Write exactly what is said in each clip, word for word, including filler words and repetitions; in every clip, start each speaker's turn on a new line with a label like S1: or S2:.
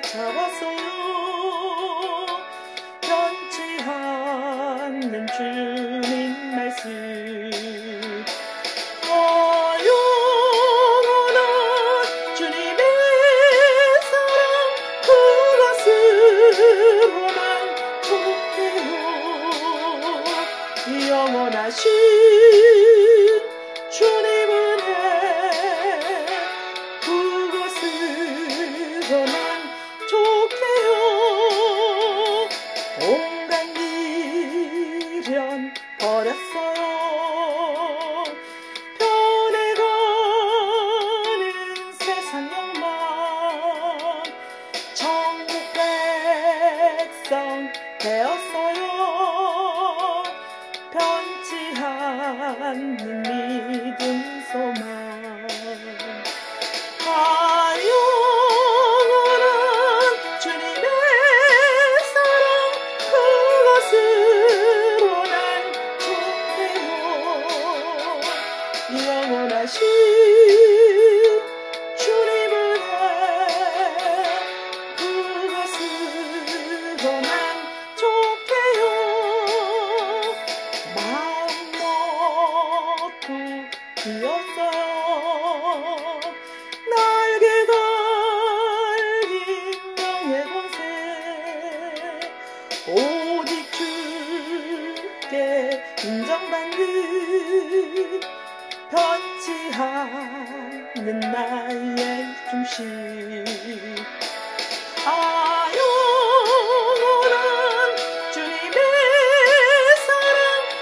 S1: 잡았어요. 변치 않는 주님 말씀. 어, 영원한 주님의 사랑 그것으로만 족해요. 영원하신 주님 은혜 그것으로만 족해요. 온갖 미련 버렸어요. 변해가는 세상 욕망 천국 백성 되었어요. 변치 않는 믿음 소망. 아, 영원한 주님의 사랑 그것으로 난 족해요. 영원하신 주님 은혜 그것으로 난 족해요. 마음 먹고 비었어요. 날개 달린 명예 권세 오직 주께 인정받는 변치 않는 나의 중심. 아, 영원한 주님의 사랑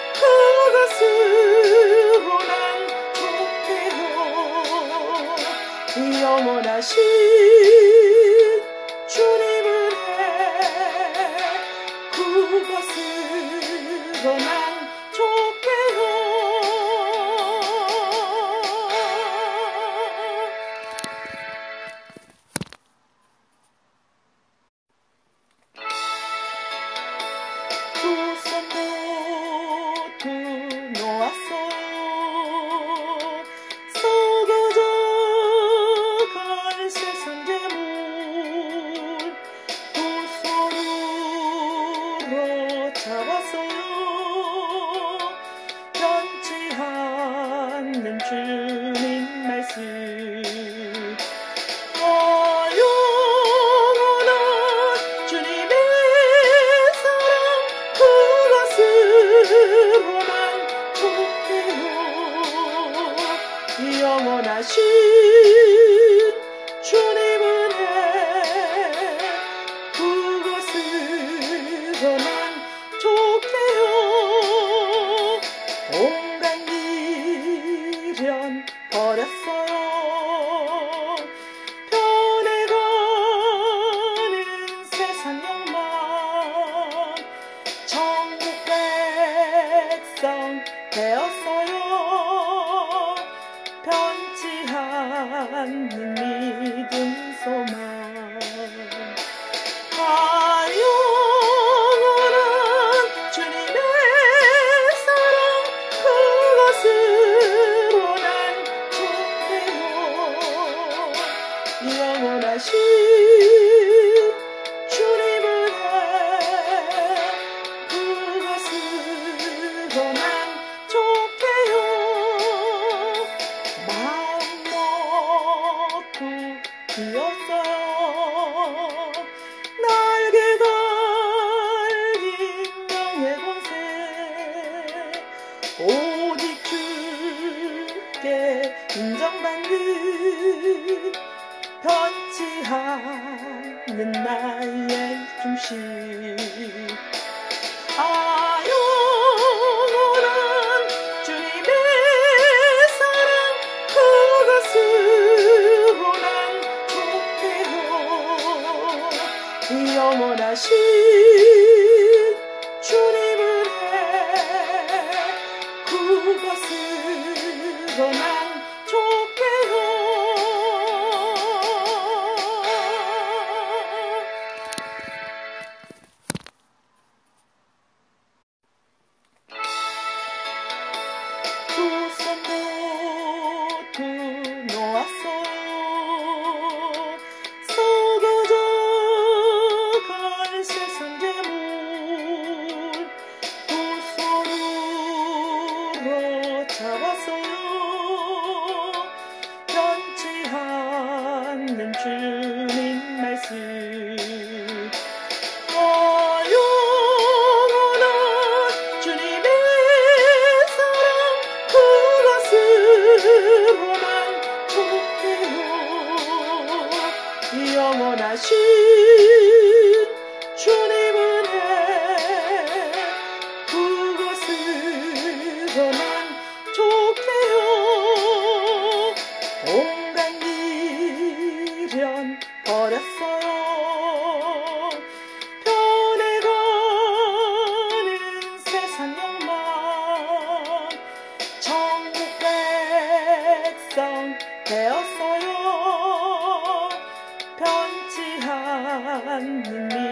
S1: 그것으로 난 족해요. 영원하신 주님 은혜 그것으로 난 족해요. 두 손 모두 놓았어요. 썩어져갈 세상 재물 두 손으로 잡았어요. 변치 않는 주님 말씀. 어, 영원한 주님의 사랑 그것으로만 족해요. 영원하신 주님 은혜 그것으로만 족해요. 온갖 미련 버렸어요. 변해가는 세상 욕망 천국 백성 되었어요. 변치 않는 믿음 소망. 아, 영원한 주님의 사랑 그것으로 난 족해요. 영원하신 주님 은혜 그것으로 난 족해요. 마음 먹고 비었어요. 날개 달린 명예 권세 오직 주께 인정받는 변치 않는 나의 중심. 아, 영원한 주님의 사랑 그것으로 난 족해요. 영원하신 주님 은혜 그것으로 난 족해요. 놓았어요. 썩어져 주님 말씀 어 영원한 주님의 사랑 그것으로만 족해요 영원하신 주님 은혜 그것으로만 족해요 온갖 미련 버렸어요 변해가는 세상 욕망 천국 백성 되었어요 변치 않는